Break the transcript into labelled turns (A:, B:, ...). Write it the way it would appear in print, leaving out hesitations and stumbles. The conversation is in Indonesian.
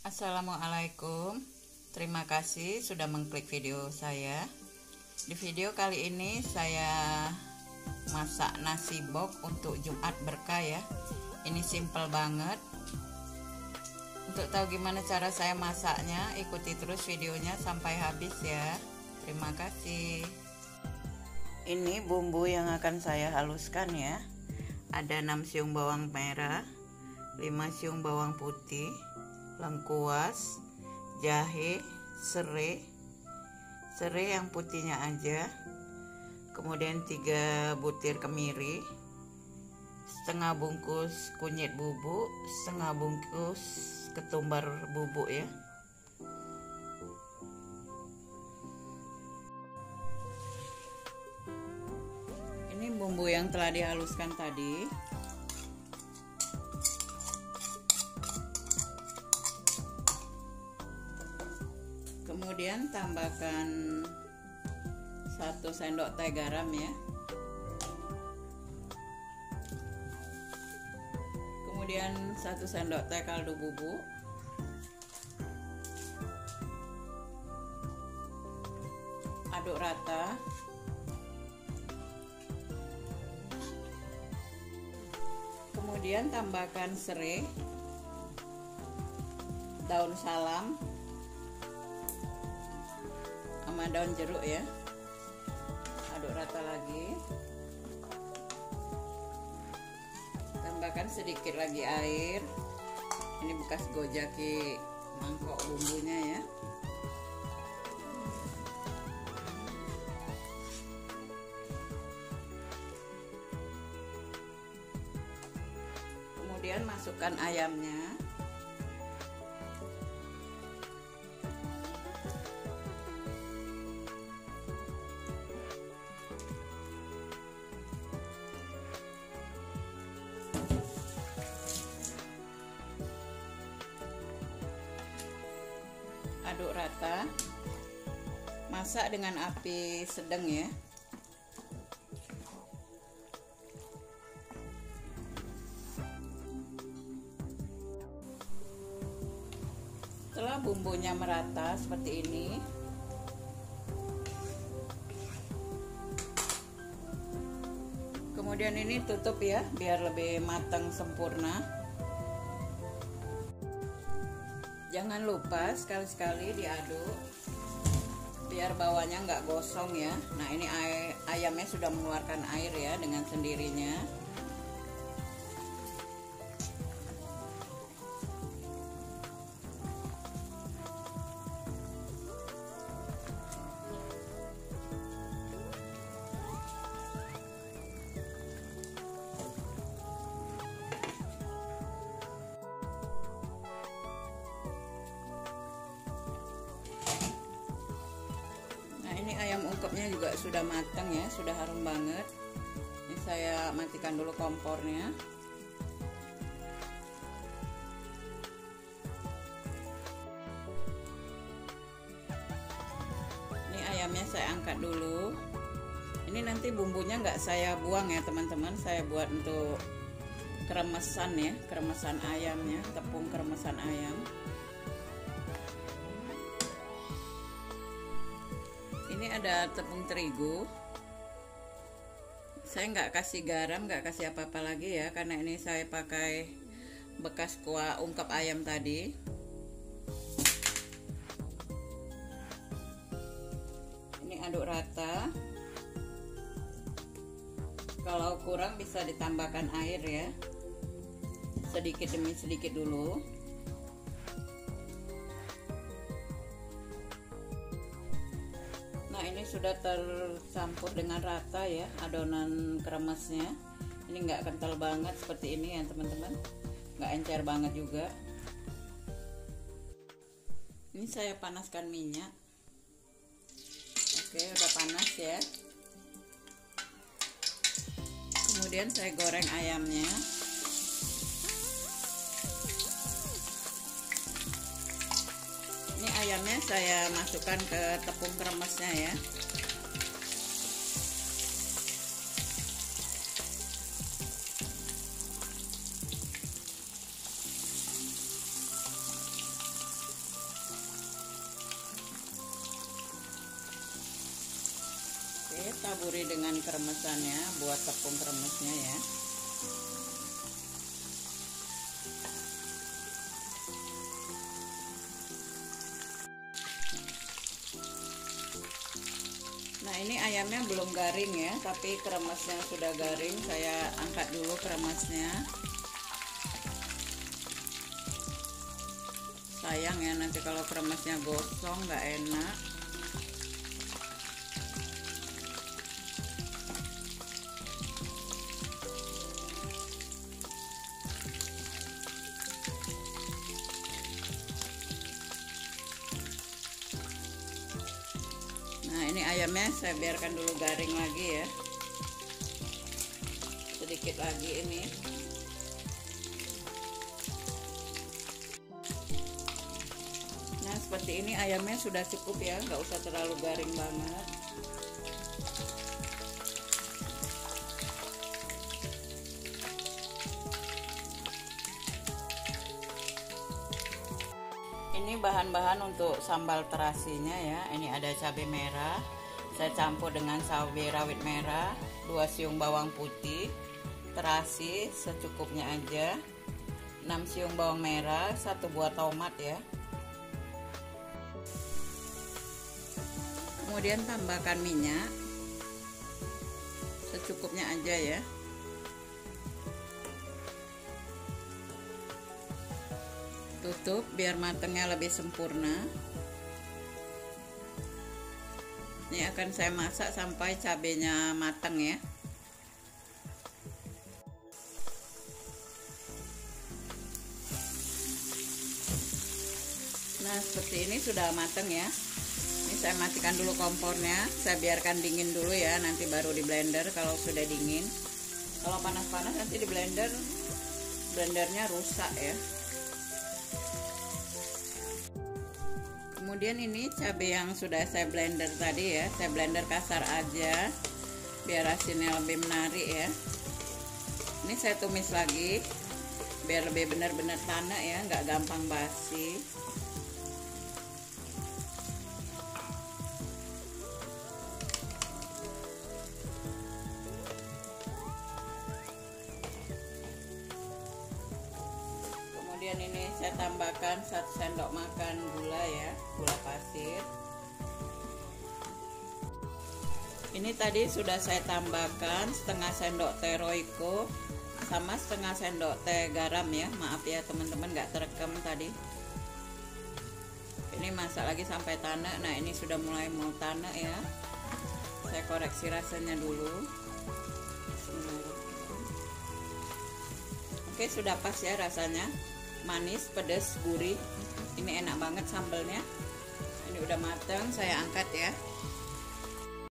A: Assalamualaikum. Terima kasih sudah mengklik video saya. Di video kali ini saya masak nasi bok untuk Jumat berkah ya. Ini simple banget. Untuk tahu gimana cara saya masaknya, ikuti terus videonya sampai habis ya. Terima kasih. Ini bumbu yang akan saya haluskan ya. Ada 6 siung bawang merah, 5 siung bawang putih, lengkuas, jahe, serai yang putihnya aja, kemudian 3 butir kemiri, setengah bungkus kunyit bubuk, setengah bungkus ketumbar bubuk ya. Ini bumbu yang telah dihaluskan tadi. Kemudian tambahkan 1 sendok teh garam ya. Kemudian 1 sendok teh kaldu bubuk. Aduk rata. Kemudian tambahkan serai, daun salam, sama daun jeruk ya. Aduk rata lagi. Tambahkan sedikit lagi air. Ini bekas gojaki mangkok bumbunya ya. Kemudian masukkan ayamnya. Aduk rata. Masak dengan api sedang ya. Setelah bumbunya merata seperti ini, kemudian ini tutup ya biar lebih matang sempurna. Jangan lupa sekali-sekali diaduk biar bawahnya nggak gosong ya. Nah ini ayamnya sudah mengeluarkan air ya dengan sendirinya. Ini ayam ungkepnya juga sudah matang ya, sudah harum banget. Ini saya matikan dulu kompornya. Ini ayamnya saya angkat dulu. Ini nanti bumbunya nggak saya buang ya teman-teman, saya buat untuk kremesan ya, kremesan ayamnya, tepung kremesan ayam. Ini ada tepung terigu. Saya nggak kasih garam, nggak kasih apa-apa lagi ya, karena ini saya pakai bekas kuah ungkep ayam tadi. Ini aduk rata. Kalau kurang bisa ditambahkan air ya, sedikit demi sedikit dulu. Nah ini sudah tercampur dengan rata ya adonan kremesnya. Ini nggak kental banget seperti ini ya teman-teman, nggak encer banget juga. Ini saya panaskan minyak. Oke, udah panas ya. Kemudian saya goreng ayamnya. Ini ayamnya saya masukkan ke tepung kremesnya ya. taburi dengan kremesannya, buat tepung kremesnya ya. Nah, ini ayamnya belum garing ya, tapi kremesnya sudah garing. Saya angkat dulu kremesnya. Sayang ya, nanti kalau kremesnya gosong nggak enak. Nah, ini ayamnya saya biarkan dulu garing lagi ya, sedikit lagi ini. Nah, seperti ini ayamnya sudah cukup ya, nggak usah terlalu garing banget. Ini bahan-bahan untuk sambal terasinya ya. Ini ada cabai merah, saya campur dengan cabai rawit merah, 2 siung bawang putih, terasi secukupnya aja, 6 siung bawang merah, 1 buah tomat ya. Kemudian tambahkan minyak secukupnya aja ya. Tutup biar matangnya lebih sempurna. Ini akan saya masak sampai cabenya matang ya. Nah, seperti ini sudah matang ya. Ini saya matikan dulu kompornya, saya biarkan dingin dulu ya, nanti baru di blender kalau sudah dingin. Kalau panas-panas nanti di blendernya rusak ya. Kemudian ini cabai yang sudah saya blender tadi ya, saya blender kasar aja biar hasilnya lebih menarik ya. Ini saya tumis lagi biar lebih benar-benar tanek ya, nggak gampang basi. Kemudian ini saya tambahkan 1 sendok makan gula ya, gula pasir. Ini tadi sudah saya tambahkan setengah sendok teh Royco sama setengah sendok teh garam ya. Maaf ya teman-teman, nggak terekam tadi. Ini masak lagi sampai tanek. Nah, ini sudah mulai mau tanek ya. Saya koreksi rasanya dulu. Oke, sudah pas ya rasanya. Manis, pedas, gurih. Ini enak banget sambelnya. Ini udah matang, saya angkat ya.